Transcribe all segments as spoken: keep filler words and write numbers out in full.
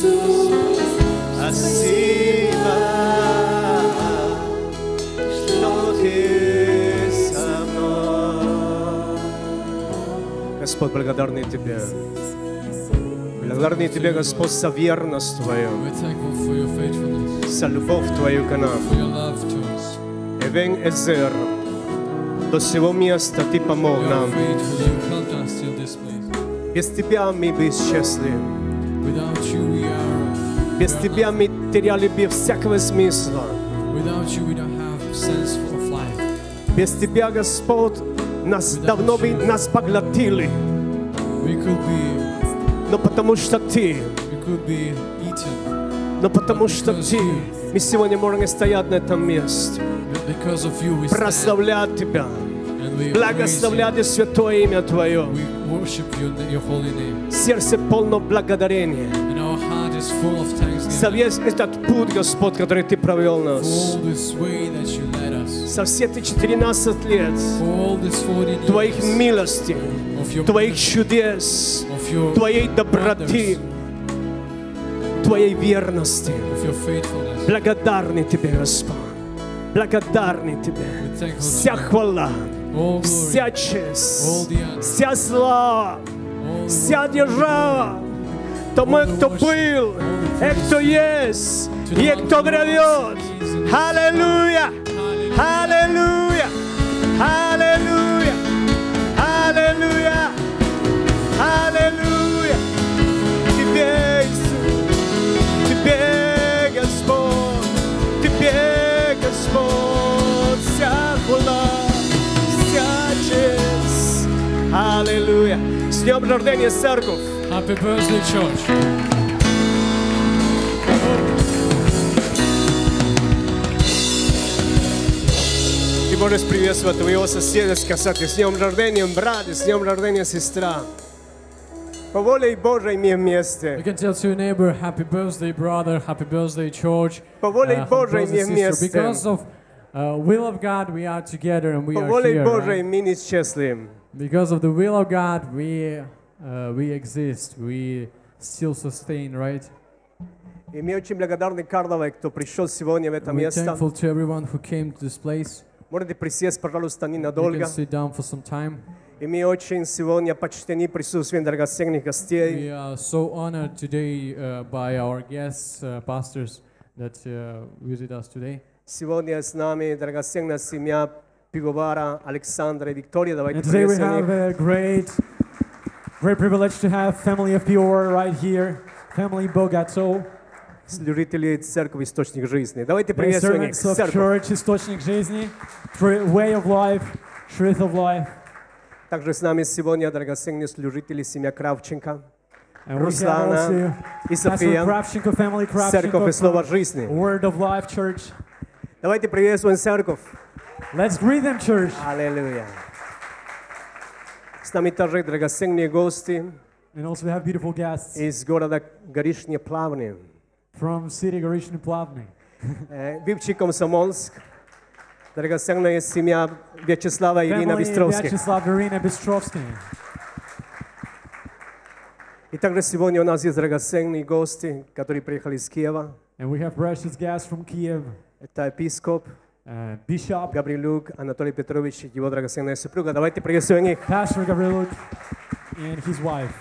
Иисус, спасибо, что Ты со мной. Господь, благодарны Тебе. Благодарны Тебе, Господь, за верность Твою, за любовь Твою к нам. Эвен Эзер, до сего места Ты помог нам. Без Тебя мы бы исчезли. Без Тебя мы теряли бы всякого смысла. Без Тебя, Господь, нас давно бы нас поглотили. Но потому что Ты, но потому что Ты, мы сегодня можем стоять на этом месте, прославлять Тебя, благословлять святое имя Твое. Сердце полно благодарения за весь этот путь, Господь, который Ты провел нас. За все эти четырнадцать лет Твоих милостей, Твоих чудес, Твоей доброты, Твоей верности. Благодарны Тебе, Господь. Благодарны Тебе. Вся хвала, вся честь, вся слава, вся держава тому, кто был, и кто есть, и кто грядет. Аллилуйя! Аллилуйя! Аллилуйя! Аллилуйя! Аллилуйя! Тебе, Иисус, Тебе, Господь, Тебе, Господь, вся хвала, вся честь. Аллилуйя! С днем рождения, церковь! Happy birthday, church! Ты можешь приветствовать твоего соседа, сказать: с днем рождения, брат, с днем рождения, сестра. По воле Божьей мы вместе. You can tell to your neighbor, happy birthday, brother, happy birthday, church. По воле uh, Божьей мы вместе. Because of uh, will of God, we are together and we По are воле here. Божьей Right? мы не исчезли. Because of the will of God, we uh, we exist, we still sustain, right? И мы очень благодарны каждому, кто пришел сегодня в это We're место. thankful to everyone who came to this place. Можете присесть, пожалуйста, You ненадолго. can sit down for some time. И мы очень сегодня почтены присутствием драгоценных We гостей. are so honored today uh, by our guests, uh, pastors that uh, visit us today. Сегодня с нами драгоценная семья пивовара Александра и Виктория. Давайте And today we приветствуем have их. a great, great privilege to have family of Pure right here, family Bogato. Служители церкви «Источник жизни». Давайте They приветствуем их. servants of Церковь. church, источник жизни, tr- way of life, truth of life. Также с нами сегодня драгоценные служители семья Кравченко, And we have Руслана also и Pastor София, Kravchenko, family Церковь и Слово Kravchenko, жизни. Word of Life Church. Давайте приветствуем церковь. Let's greet them, church. Аллилуйя. С нами также драгоценные гости And also we have beautiful guests из города Горишне Плавны. from city Gorishny Plavny. Бывший Комсомольск, драгоценная семья Вячеслава и Ирина Family Бестровских. Vyacheslav Irina Bistrovsky. И также сегодня у нас есть драгоценные гости, которые приехали из Киева. And we have precious guests from Kiev, Это епископ uh, Bishop, Гаврилюк Анатолий Петрович и его драгоценная супруга. Давайте приветствуем их. Pastor Gavriluk, and his wife.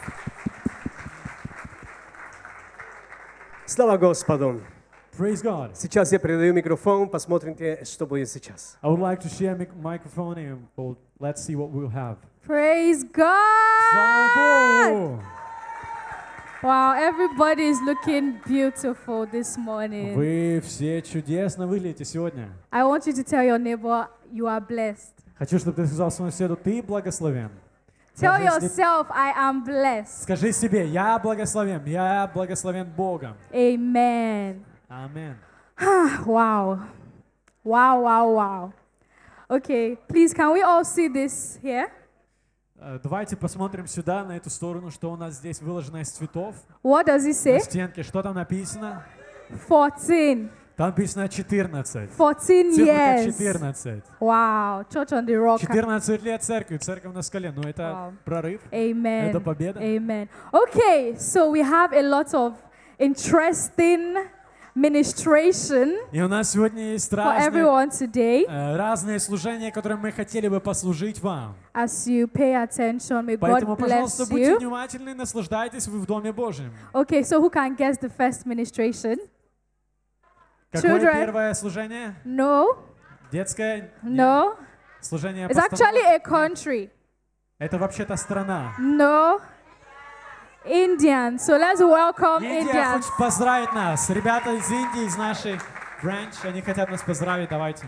Слава Господу! Praise God. Сейчас я передаю микрофон, посмотрите, что будет сейчас. I would like to share mic- microphone and we'll, let's see what we'll have. Praise God! Slava Bogu! Wow, everybody is looking beautiful this morning. Вы все чудесно выглядите сегодня. I want you to tell your neighbor you are blessed. Хочу, чтобы ты сказал своему соседу, ты благословен. Tell Даже если- yourself, I am blessed. Скажи себе, я благословен, я благословен Богом. Amen. Аминь. Wow. Wow, wow, wow. Okay, please, can we all see this here? Э, Давайте посмотрим сюда, на эту сторону, что у нас здесь выложено из цветов. What does it На say? стенке, что там написано? fourteen. Там написано четырнадцать. fourteen Цифра years. четырнадцать. Wow. Church on the rock. четырнадцать лет церкви, церковь на скале. Ну это Wow. прорыв, Amen. это победа. Amen. Okay, so we have a lot of interesting ministration И у нас сегодня есть for разные, everyone today. э, разные служения, которые мы хотели бы послужить вам. As you pay attention, may Поэтому, God пожалуйста, bless будьте you. внимательны, наслаждайтесь вы в Доме Божьем. Okay, so who can guess the first ministration? Какое Children? первое служение? No, Детское? Нет. no. Служение It's actually постановок? a country. Это вообще-то страна. No. Indian. So let's welcome Индия Indians. хочет поздравить нас. Ребята из Индии, из нашей branch, они хотят нас поздравить. Давайте.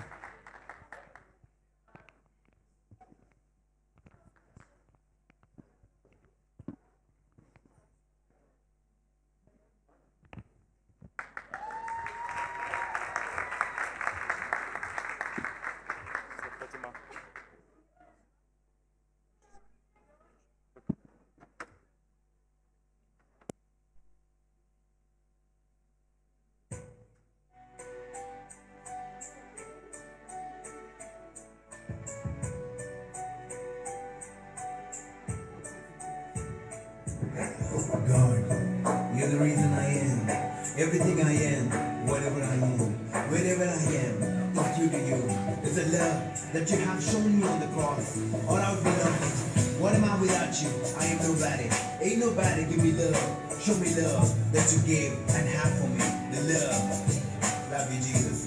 God, you're the reason I am, everything I am, whatever I am, wherever I am, it's due to you. It's a love that you have shown me on the cross. All I would be nothing. What am I without you? I am nobody. Ain't nobody give me love. Show me love that you gave and have for me. The love. Love you, Jesus.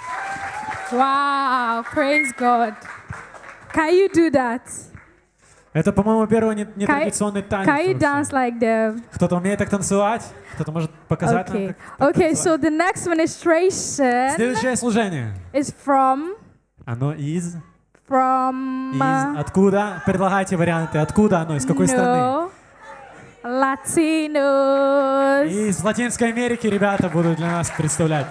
Wow, praise God. Can you do that? Это, по-моему, первый нетрадиционный танец. Can you dance like them? Кто-то умеет так танцевать? Кто-то может показать Okay. нам, как Okay, танцевать? so the next ministration Следующее служение. is from Оно из... from Из... uh, Откуда? Предлагайте варианты. Откуда оно? Из какой страны? no, Latinos. Из Латинской Америки ребята будут для нас представлять.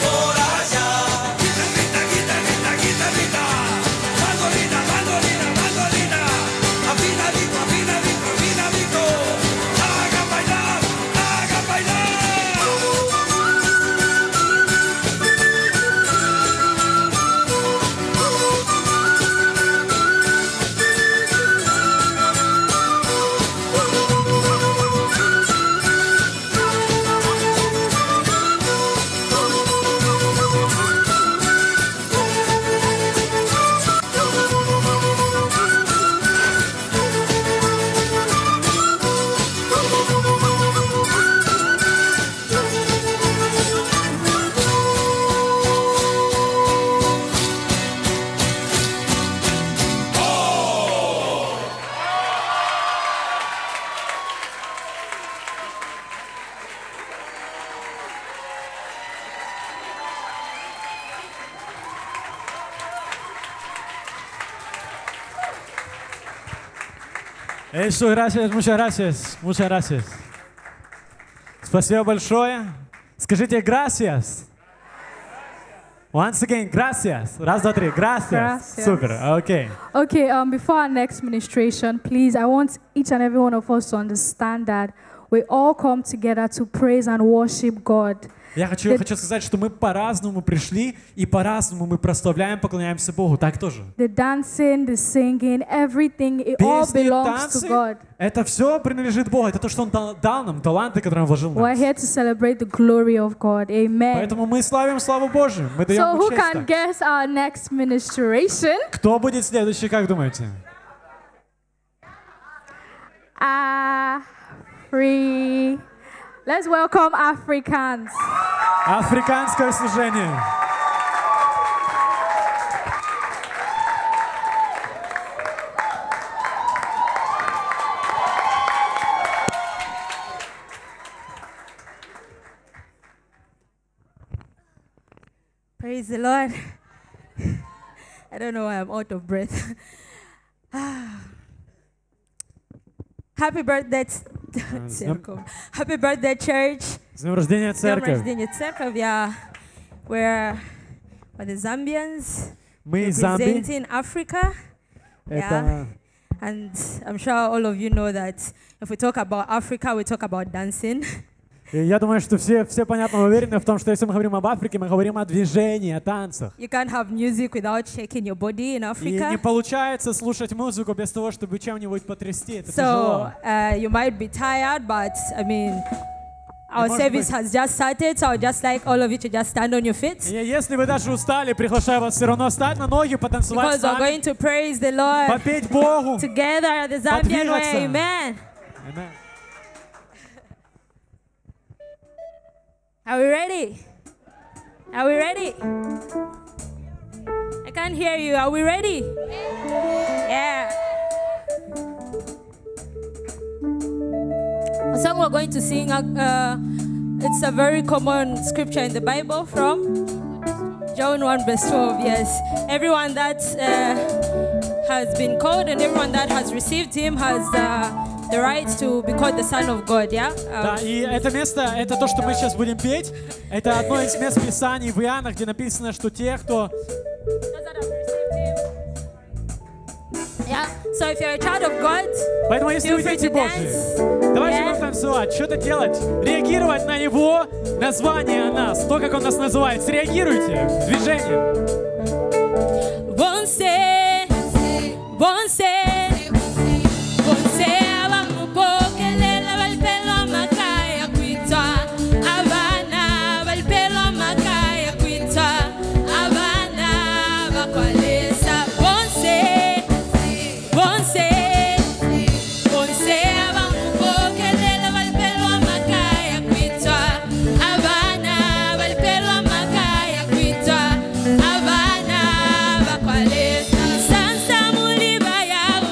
Guitarrita, guitarrita, guitarrita, mandolina, mandolina, mandolina. Eso, gracias, muchas gracias, muchas gracias. Спасибо большое. Скажите gracias. Once again, gracias. Раз, два, три. Gracias. Gracias. Super. Okay. Okay, um, before our next ministration, please, I want each and every one of us to understand that we all come together to praise and worship God. Я хочу, я хочу сказать, что мы по-разному пришли и по-разному мы прославляем, поклоняемся Богу. Так тоже. The dancing, the singing, everything, it all Песни, belongs to танцы, God. это все принадлежит Богу. Это то, что Он дал, дал нам, таланты, которые Он вложил в We're нас. here to celebrate the glory of God. Amen. Поэтому мы славим славу Божию. Мы даем So Ему who честь can так. guess our next ministration? Кто будет следующий, как думаете? Afri. Let's welcome Africans. Африканское служение. Praise the Lord. I don't know why I'm out of breath. Happy birthday, Церковь. Happy birthday, church. С днем рождения, С днем церковь. рождения, Церковь. Yeah. We're, we're the Zambians Мы из Замбии. representing Africa. Это... And I'm sure all of you know that if we talk about Africa, we talk about dancing. И я думаю, что все, все понятно уверены в том, что если мы говорим об Африке, мы говорим о движении, о танцах. You can't have music without shaking your body in И Africa. не получается слушать музыку без того, чтобы чем-нибудь потрясти. Это So тяжело. uh, you might be tired, but I mean, our может service быть. has just started, so I'd just like all of you to just stand on your feet. И если вы даже устали, приглашаю вас все равно встать на ноги, потанцевать Because с we're нами, going to praise the Lord попеть Богу. together at the Zambian way. Подвигаться. Amen. Amen. Are we ready? Are we ready? I can't hear you. Are we ready? Yeah. The song we're going to sing, uh, it's a very common scripture in the Bible from John one verse twelve. Yes. Everyone that uh, has been called and everyone that has received him has uh, the right to be called the Son of God. Yeah. Um, Да, и это место, это то, что мы сейчас будем петь. Это одно из мест Писаний в Иоанна, где написано, что те, кто... those that have received him. Yeah. So if you're a child of God, Поэтому, если feel вы free дети to Божьи, dance. давайте Yeah. будем танцевать, что-то делать, реагировать на Его название о нас, то, как Он нас называет. Среагируйте движением. Bonse, bonse, bonse, abamuboke lela balpelo makaya kwitwa, abana balpelo makaya kwitwa, abana bakwalesa. Bonse, bonse, bonse, abamuboke lela balpelo makaya kwitwa, abana balpelo makaya kwitwa, abana bakwalesa. Sansa muliba ya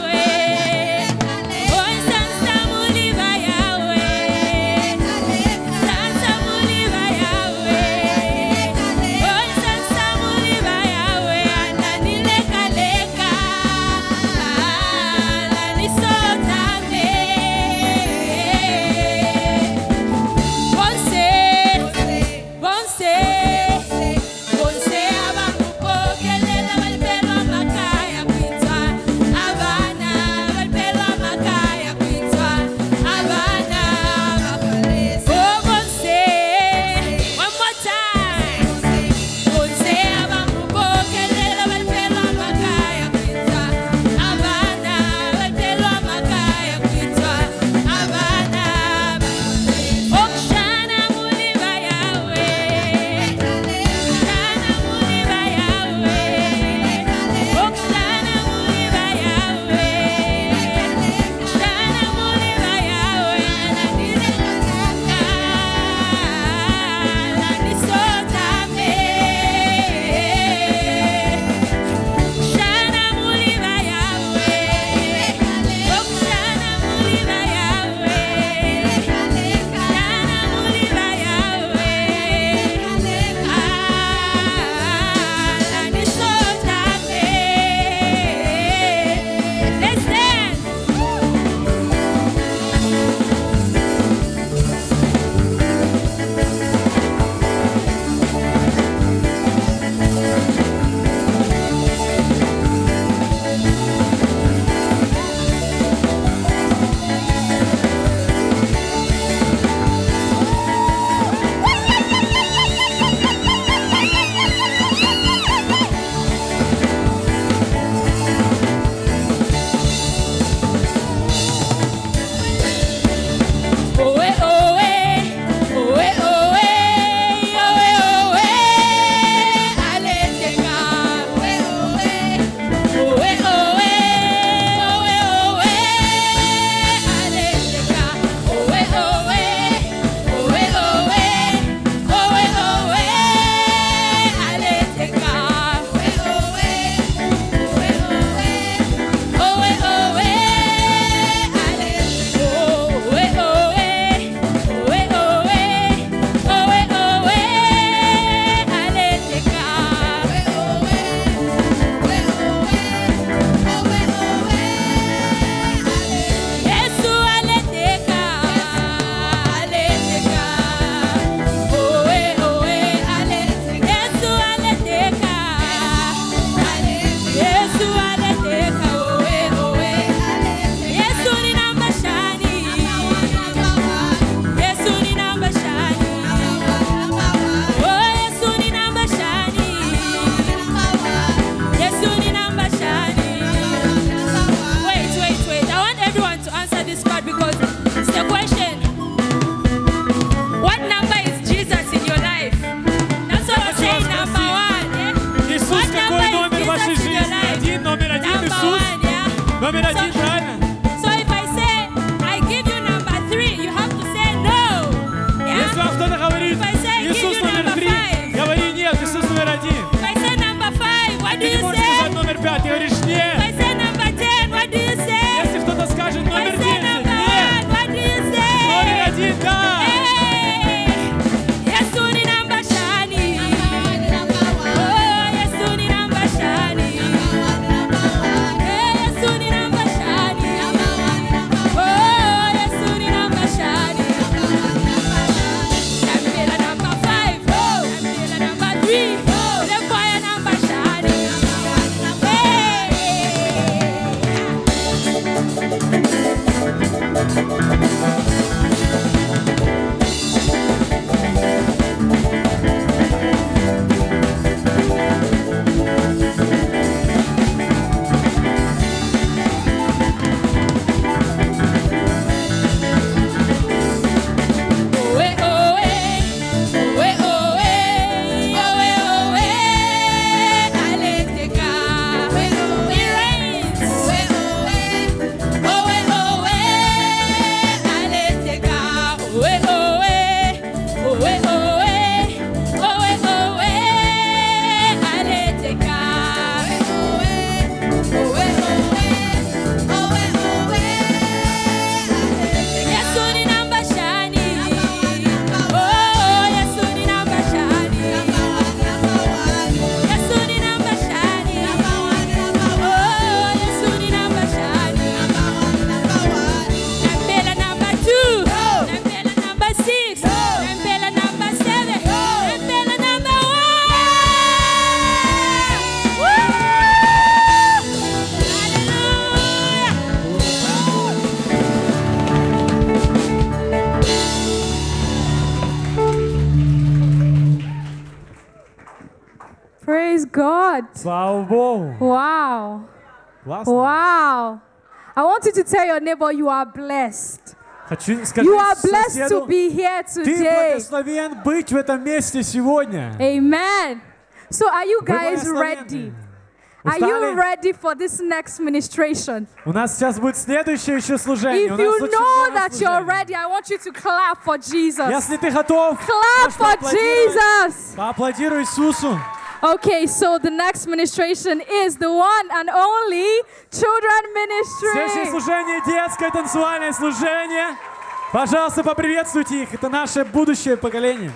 God. Слава Богу. Wow. Классно. Wow. I want you to tell your neighbor you are blessed. Хочу сказать You are blessed соседу, to be here ты today. благословен быть в этом месте сегодня. Amen. So are you Вы guys благословенны. ready? Are you Устали? ready for this next ministration? У нас сейчас будет следующее еще служение. If У нас you очень know много that you're служений. ready, I want you to clap for Jesus. Если ты готов, Clap можешь for поаплодировать. Jesus. Поаплодируй Иисусу. Okay, so the next ministration is the one and only children Следующее ministry. служение — детское танцевальное служение. Пожалуйста, поприветствуйте их. Это наше будущее поколение.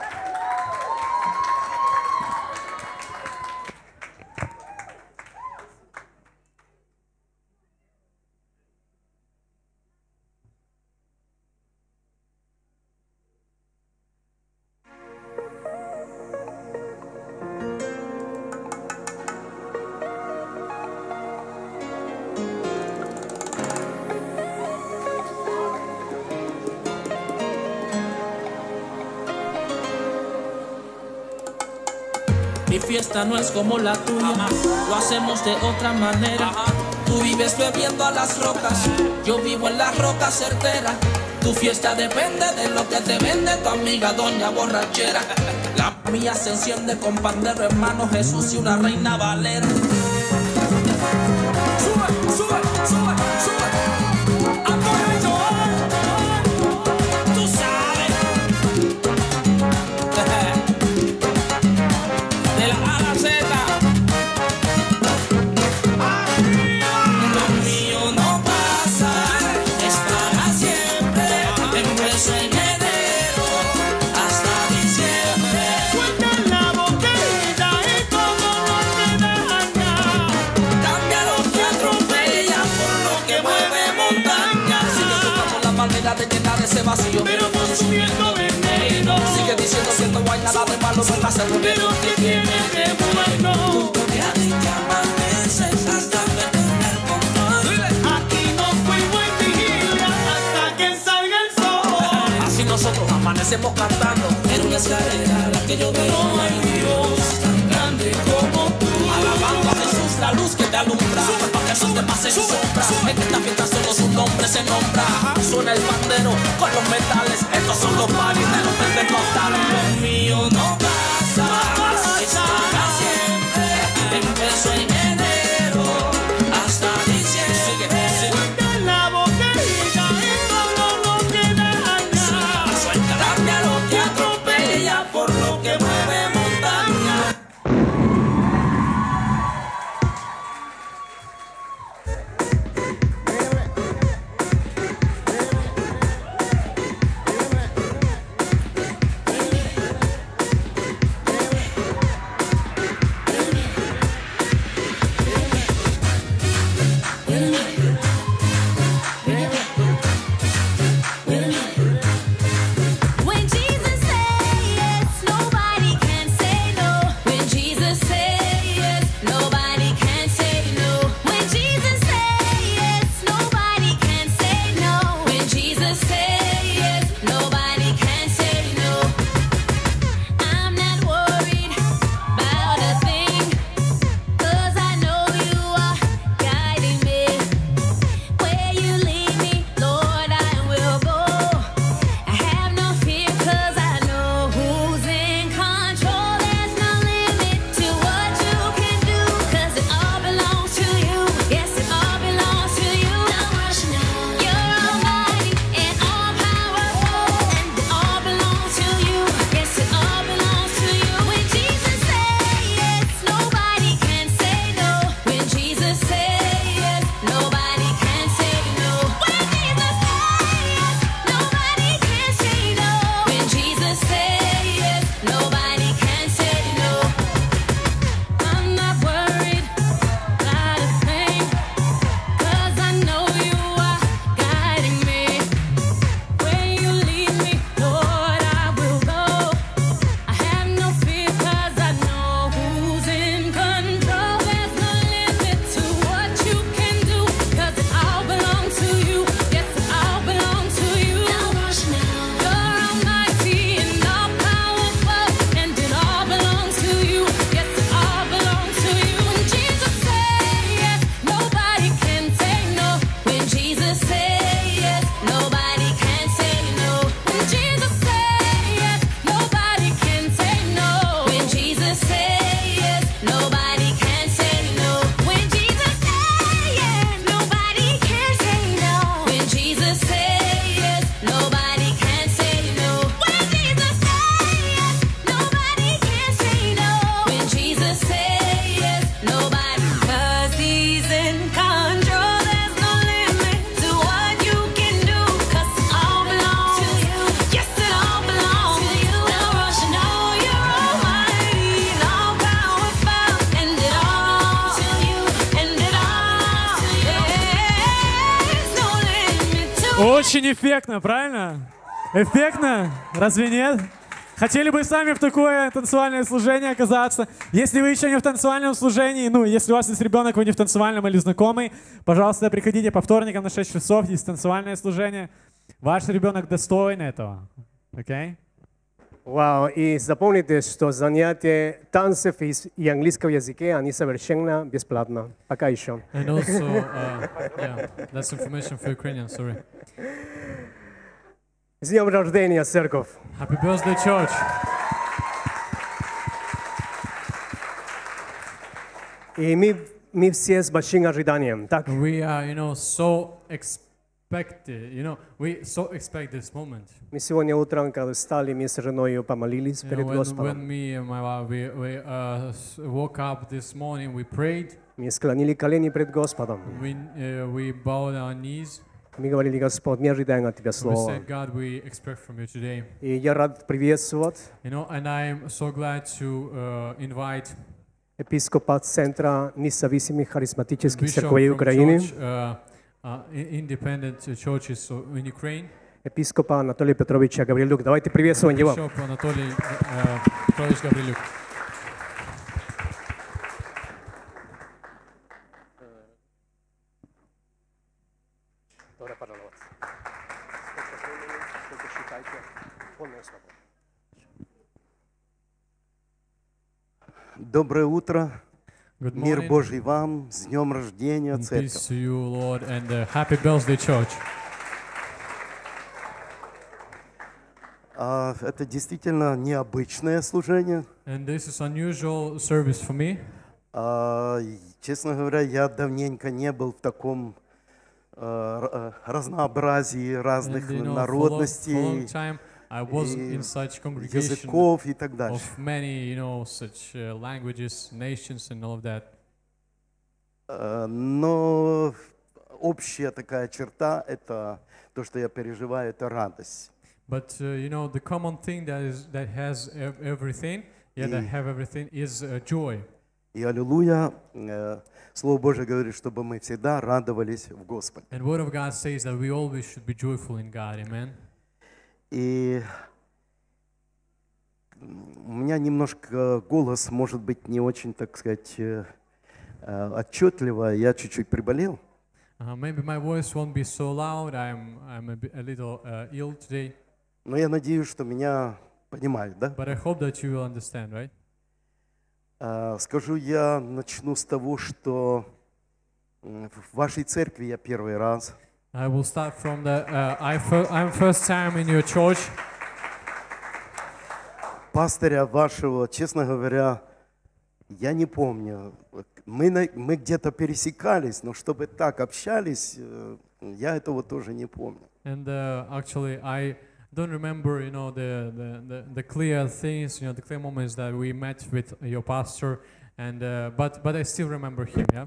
Mi fiesta no es como la tuya, lo hacemos de otra manera. Tú vives bebiendo a las rocas, yo vivo en la roca certera. Tu fiesta depende de lo que te vende tu amiga doña borrachera. La mía se enciende con pandero, hermano Jesús y una reina Valera. Sube, sube, sube, sube. Antonio Joel, tú sabes. De la A a la Z. Lo mío no pasa, es para siempre. Empezó en enero hasta diciembre. Suelta la botella y todo lo que daña. Cambia lo que atropella por lo que mueve montañas. Sigue buscando la manera de llenar ese vacío, pero consumiendo veneno. Sigue diciendo que no hay nada de malo, no pasa lo pero que tiene de bueno. Culturear y que amaneces hasta perder el control. Aquí no fuimos en vigilia hasta que salga el sol. Así nosotros amanecemos cantando en una escalera a la que yo veo. No hay Dios tan grande como tú. Alabando a Jesús, la luz que te alumbra. Para que esos demás se sombra. En esta fiesta solo su nombre se nombra. Suena el bandero con los metales. Estos son los paris de los pentecostales. Lo mío no pasa, es para siempre. Empezó en enero hasta diciembre. Suelta la botella y todo lo que daña. Suelta, cambia lo que atropella por lo que mueve montaña. Очень эффектно, правильно? Эффектно? Разве нет? Хотели бы сами в такое танцевальное служение оказаться? Если вы еще не в танцевальном служении, ну, если у вас есть ребенок, вы не в танцевальном или знакомый, пожалуйста, приходите по вторникам на шесть часов, есть танцевальное служение. Ваш ребенок достоин этого. Окей? Okay? Вау, и запомните, что занятия танцев и английского языка, они совершенно бесплатно. Пока еще. And also, uh, yeah, that's information for Ukrainians, sorry. С днем рождения, церковь! Happy birthday, church! И мы, мы все с большим ожиданием, так? We are, you know, so expected, you know, we so expect this moment. Мы сегодня утром, когда встали, мы с женой помолились You перед know, when, when Господом. me and my wife, we, we uh, woke up this morning, we prayed, Мы склонили колени пред Господом. we, uh, we bowed our knees, Мы говорили, Господь, мы ожидаем от Тебя we слова. said, God, we expect from you today. И я рад приветствовать You know, and I'm so glad to uh, invite епископа Центра независимых харизматических Bishop церквей from Украины, church, uh, uh, i- independent churches in Ukraine, епископа Анатолия Петровича Гаврилюк. Давайте приветствуем его. Bishop Anatoly uh, Petrovich Gavriluk. Доброе утро. Good Мир morning. Божий вам. С днем рождения, And церковь. peace to you, Lord, and uh, happy birthday, church. А, это действительно необычное служение. And this is unusual service for me. А, и, честно говоря, я давненько не был в таком а, р- а, разнообразии разных And, you know, for a long, for a long народностей, time, I was и in such congregation языков и так дальше. of many, you know, such uh, languages, nations, and all of that. А, но общая такая черта — это то, что я переживаю, это радость. But uh, you know, the common thing that is that has ev- everything, yeah, that И- have everything is uh, joy. И аллилуйя, э, Слово Божие говорит, чтобы мы всегда радовались в Господе. And Word of God says that we always should be joyful in God. Amen. И у меня немножко голос, может быть, не очень, так сказать, э, э, отчетливо. Я чуть-чуть приболел. Uh, maybe my voice won't be so loud. I'm I'm a, bit, a little uh, ill today, Но я надеюсь, что меня понимают, да? but I hope that you will understand, right? Э, Скажу, я начну с того, что м, в вашей церкви я первый раз. I will start from the. Uh, I fir- I'm first time in your church. Пастыря вашего, честно говоря, я не помню. Мы, на- мы где-то пересекались, но чтобы так общались, э, я этого тоже не помню. And uh, actually, I don't remember, you know, the, the, the, the clear things, you know, the clear moments that we met with your pastor, and uh, but but I still remember him, yeah.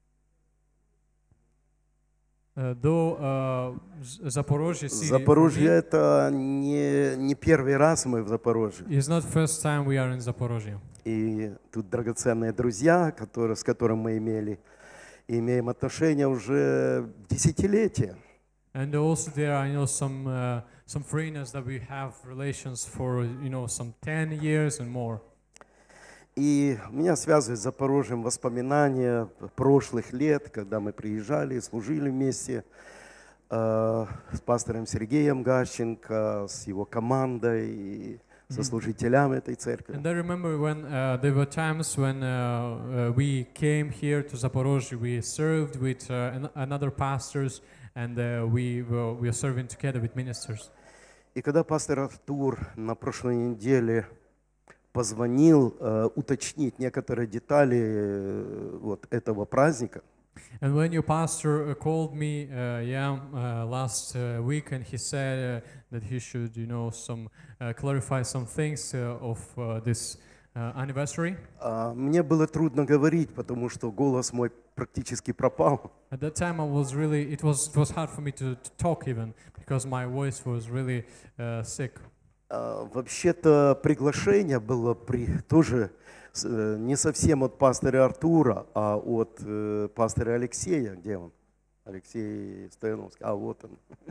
Uh, though uh, Z- Zaporozhye city for Запорожье — me это не, не первый раз мы в Запорожье. is not first time we are in Zaporozhye. И тут драгоценные друзья, которые, с которыми мы имели, имеем отношения уже десятилетия. And also there are, you know, some uh, some foreigners that we have relations for, you know, some ten years and more. И меня связывает с Запорожьем воспоминания прошлых лет, когда мы приезжали, служили вместе э, с пастором Сергеем Гащенко, с его командой и со служителями этой церкви. And I remember when uh, there were times when uh, uh, we came here to Zaporozhye, we served with uh, an- another pastors, and uh, we were we were serving together with ministers. И когда пастор Артур на прошлой неделе позвонил э, уточнить некоторые детали э, вот этого праздника, And when your pastor uh, called me, uh, yeah, uh, last uh, week, and he said uh, that he should, you know, some uh, clarify some things uh, of uh, this uh, anniversary. а, мне было трудно говорить, потому что голос мой практически пропал. At that time, I was really, it was it was hard for me to, to talk even because my voice was really uh, sick. А, вообще-то приглашение было при, тоже с- э, не совсем от пастыря Артура, а от э, пастыря Алексея. Где он? Алексей Стояновский. А вот он.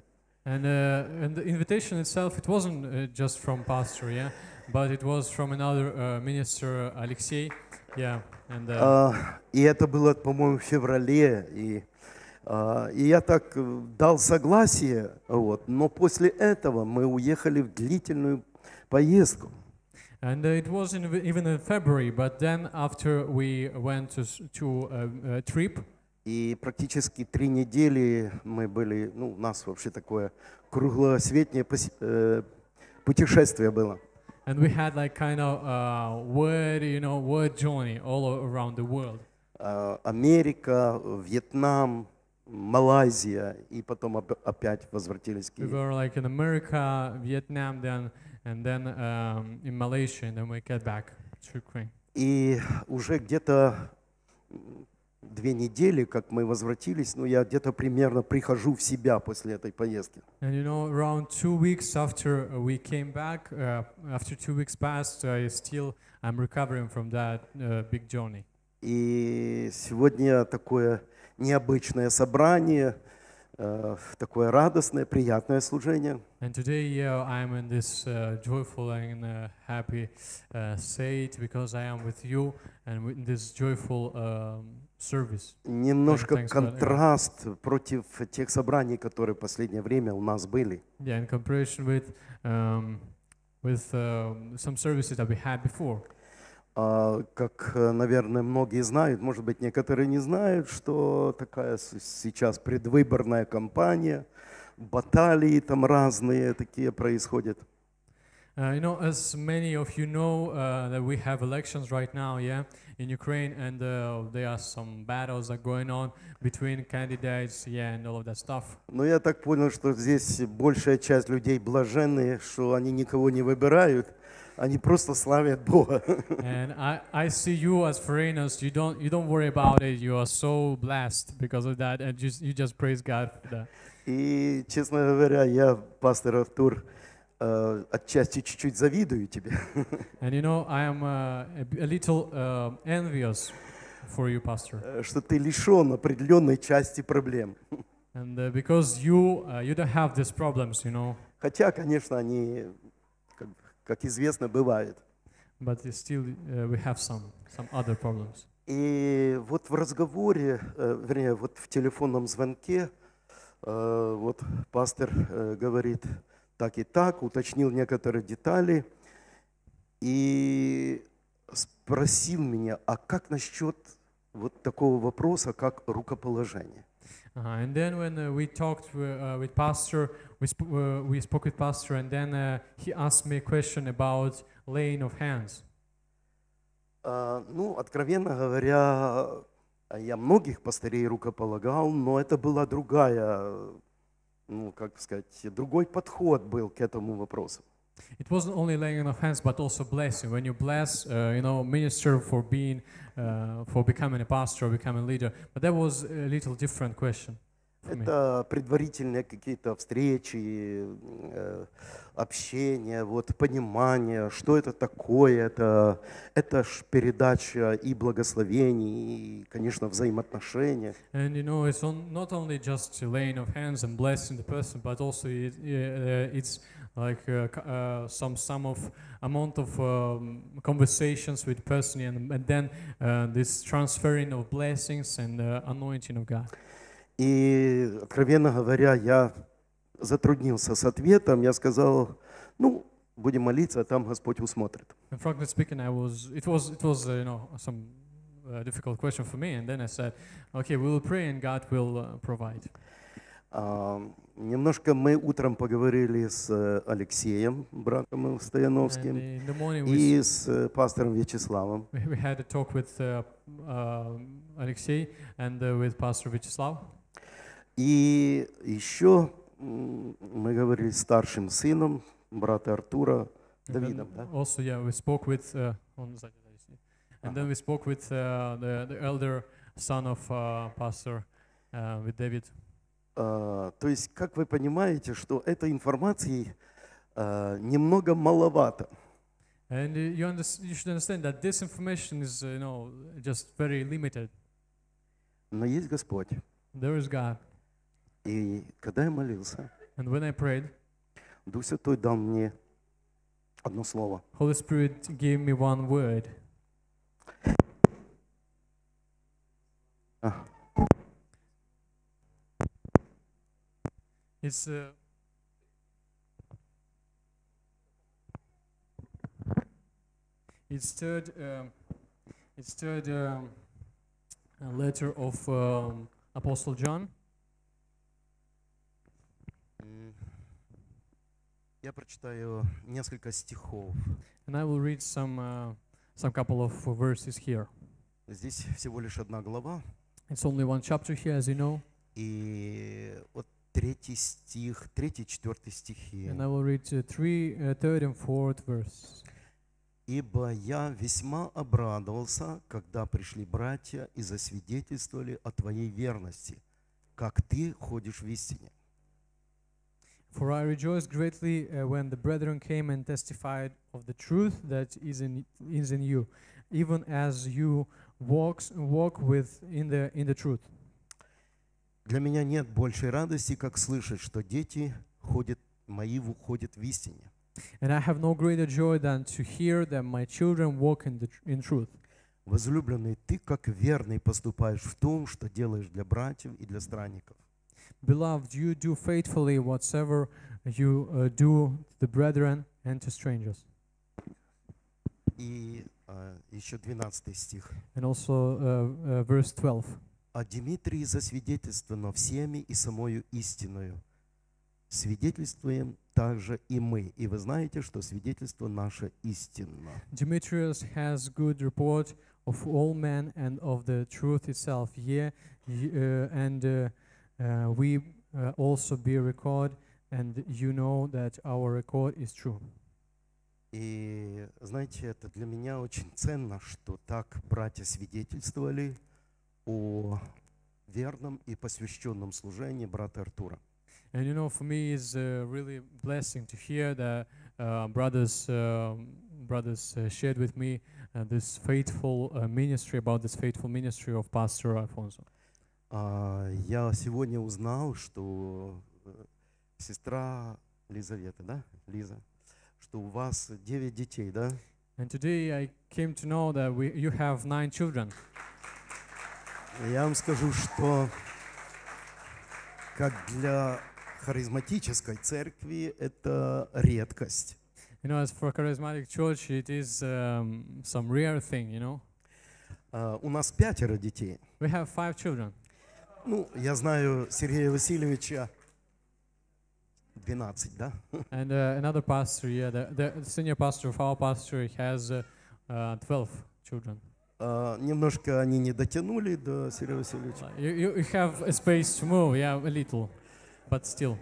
And, uh, and the invitation itself, it wasn't uh, just from pastor, yeah, but it was from another uh, minister, Alexei, yeah. And, uh, А, и это было, по-моему, в феврале. И, а, и я так э, дал согласие, вот, но после этого мы уехали в длительную поездку. And uh, it was in, even in February, but then after we went to, s- to a, a trip, И практически три недели мы были, ну, у нас вообще такое круглосветнее посе- э, путешествие было. and we had like kind of uh, word, you know, word journey all around the world. А, Америка, Вьетнам, Малайзия, и потом оп- опять возвратились к We Киеву. were like in America, Vietnam, then and then um, in Malaysia, and then we get back to Ukraine. И уже где-то м, две недели, как мы возвратились, ну, я где-то примерно прихожу в себя после этой поездки. And you know, around two weeks after uh, we came back, uh, after two weeks passed, I still I'm recovering from that uh, big journey. И сегодня такое необычное собрание, э, такое радостное, приятное служение. And today, yeah, I'm in this uh, joyful and uh, happy uh, state because I am with you and in this joyful um, service. Немножко Thanks God, yeah. контраст против тех собраний, которые в последнее время у нас были. Yeah, in comparison with um, with um, some services that we had before. А, Как, э, наверное, многие знают, может быть, некоторые не знают, что такая с- сейчас предвыборная кампания, баталии там разные такие происходят. Uh, you know, as many of you know, uh, that we have elections right now, yeah, in Ukraine, and uh, there are some battles that are going on between candidates, yeah, and all of that stuff. Но я так понял, что здесь большая часть людей блаженные, что они никого не выбирают, они просто славят Бога. And I, I see you as foreigners. You don't you don't worry about it. You are so blessed because of that, and just you just praise God for that. И, честно говоря, я, пастор Артур, э, отчасти чуть-чуть завидую тебе. And you know, I am uh, a, b- a little uh, envious for you, Pastor, э, что ты лишен определенной части проблем. and uh, because you uh, you don't have these problems, you know, Хотя, конечно, они, как, как известно, бывают. but uh, still uh, we have some some other problems. И вот в разговоре, э, вернее, вот в телефонном звонке, э, вот пастор э, говорит так и так, уточнил некоторые детали и спросил меня, а как насчет вот такого вопроса, как рукоположение? Uh-huh. And then when uh, we talked wi- uh, with Pastor, we, sp- uh, we spoke with Pastor, and then uh, he asked me a question about laying of hands. А, ну, откровенно говоря, я многих пастырей рукополагал, но это была другая, ну, как сказать, другой подход был к этому вопросу. It wasn't only laying of hands, but also blessing. When you bless, uh, you know, minister for being, uh, for becoming a pastor, becoming a leader. But that was a little different question for me. Это предварительные какие-то встречи, э, общение, вот, понимание, что это такое. Это, это ж передача и благословений, и, конечно, взаимоотношения. And you know, it's on, not only just laying of hands and blessing the person, but also it, uh, it's like uh, c- uh, some some of amount of um, conversations with person, and, and then uh, this transferring of blessings and uh, anointing of God. И, откровенно говоря, я затруднился с ответом. Я сказал, ну, будем молиться, а там Господь усмотрит. And frankly speaking, I was it was it was uh, you know some uh, difficult question for me, and then I said, okay, we will pray and God will uh, provide. А, немножко мы утром поговорили с э, Алексеем, братом And Стояновским, in the morning we, и s- с э, пастором Вячеславом. we we had a talk with uh, uh, Alexei and uh, with Pastor Vyacheslav. И еще м, мы говорили с старшим сыном брата Артура, And Давидом, then да? also, yeah, we spoke with uh, on the- and then we spoke with uh, the the elder son of uh, Pastor uh, with David. А, то есть, как вы понимаете, что этой информации а, немного маловато. And uh, you, unders- you should understand that this information is, uh, you know, just very limited. Но есть Господь. There is God. И когда я молился, And when I prayed, Дух Святой дал мне одно слово. Holy Spirit gave me one word. А, It's uh, it's third um, it's third um, a letter of um, Apostle John. м, Я прочитаю несколько стихов. And I will read some uh, some couple of verses here. Здесь всего лишь одна глава. It's only one chapter here, as you know, И вот третий стих, третий, четвертый стихи. and I will read uh, three, uh, third and fourth verse. «Ибо я весьма обрадовался, когда пришли братья и засвидетельствовали о твоей верности, как ты ходишь в истине». For I rejoiced greatly uh, when the brethren came and testified of the truth that is in is in you, even as you walks walk with in the in the truth. Для меня нет большей радости, как слышать, что дети ходят, мои ходят в истине. And I have no greater joy than to hear that my children walk in the tr- in truth. Возлюбленный, ты как верный поступаешь в том, что делаешь для братьев и для странников. Beloved, you do faithfully whatsoever you uh, do to the brethren and to strangers. И а, еще двенадцатый стих. And also uh, uh, verse twelve. «А Дмитрий засвидетельствовано всеми и самою истиною. Свидетельствуем также и мы». И вы знаете, что свидетельство наше истинно. Demetrius has good report of all men and of the truth itself. Yea, y- uh, and uh, uh, we uh, also bear record, and you know that our record is true. И знаете, это для меня очень ценно, что так братья свидетельствовали о верном и посвященном служении брата Артура. And you know, for me, it's uh, really blessing to hear that uh, brothers um brothers uh, shared with me uh, this faithful uh, ministry about this faithful ministry of Pastor Alfonso. А, Я сегодня узнал, что э, сестра Лизавета, да, Лиза, что у вас девять детей, да? And today I came to know that we you have nine children. Я вам скажу, что как для харизматической церкви это редкость. You know, as for a charismatic church, it is um, some rare thing, you know. А, У нас пятеро детей. We have five children. Ну, я знаю Сергея Васильевича двенадцать, да? And uh, another pastor, yeah, the, the senior pastor of our pastor has uh, uh, twelve children. А, Немножко они не дотянули до Сергея Васильевича. You, you, you have a space to move, yeah, a little, but still.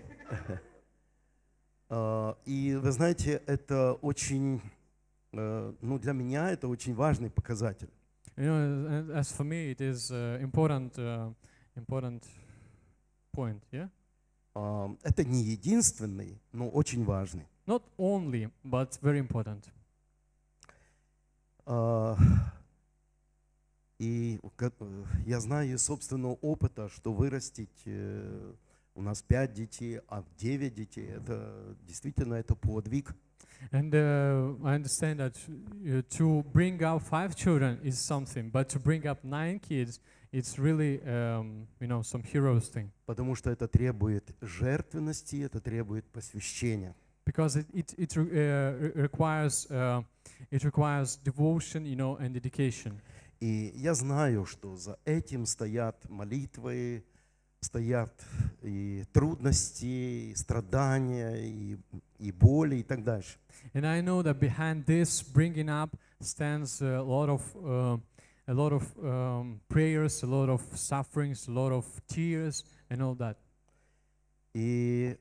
А, И вы знаете, это очень, э, ну, для меня это очень важный показатель. You know, and as for me, it is uh, important, uh, important point, yeah. А, Это не единственный, но очень важный. Not only, but very important. А, И ка- э, я знаю из собственного опыта, что вырастить э, у нас пять детей, а девять детей, это действительно это подвиг. And uh, I understand that uh, to bring up five children is something, but to bring up nine kids, it's really, um, you know, some heroes thing. Потому что это требует жертвенности, это требует посвящения. Because it it, it re- uh, re- requires uh, it requires devotion, you know, and dedication. И я знаю, что за этим стоят молитвы, стоят и трудности, и страдания, и, и боли, и так дальше. And I know that behind this bringing up stands a lot of uh, a lot of um, prayers, a lot of sufferings, a lot of tears, and all that. И,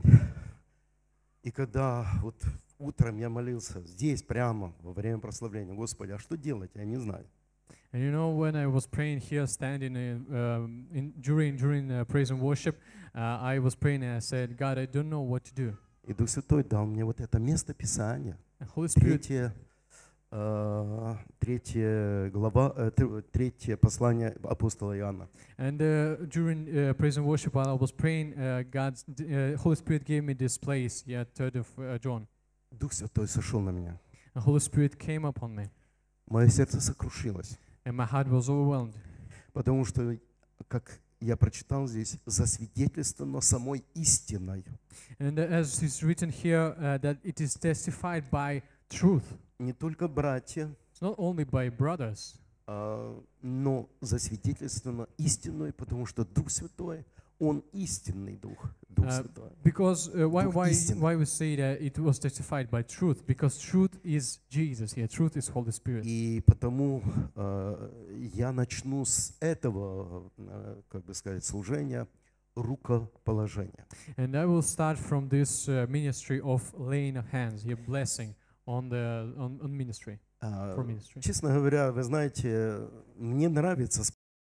и когда вот утром я молился здесь прямо во время прославления, Господи, а что делать? Я не знаю. And you know, when I was praying here, standing in, um, in during during uh, praise and worship, uh, I was praying and I said, God, I don't know what to do. И Дух Святой дал мне вот это место Писания, And Holy Spirit, третье э, третья глава, э, тр- третье послание апостола Иоанна. And uh, during uh, praise and worship, while I was praying, uh, God's uh, Holy Spirit gave me this place, yeah, third of uh, John. Дух Святой сошел на меня. The Holy Spirit came upon me, Мое сердце сокрушилось, and my heart was overwhelmed. потому что, как я прочитал здесь, засвидетельствовано самой истиной. And uh, as is written here, uh, that it is testified by truth. Не только братья, It's not only by brothers, а, но засвидетельствовано истиной, потому что Дух Святой, Он истинный Дух. Дух Uh, Святой. because uh, why Дух why истины. why we say that it was testified by truth? Because truth is Jesus. Yeah, truth is Holy Spirit. И потому а, я начну с этого, а, как бы сказать, служения рукоположения. And I will start from this uh, ministry of laying of hands, yeah, blessing on the on, on ministry, А, for ministry. Честно говоря, вы знаете, мне нравится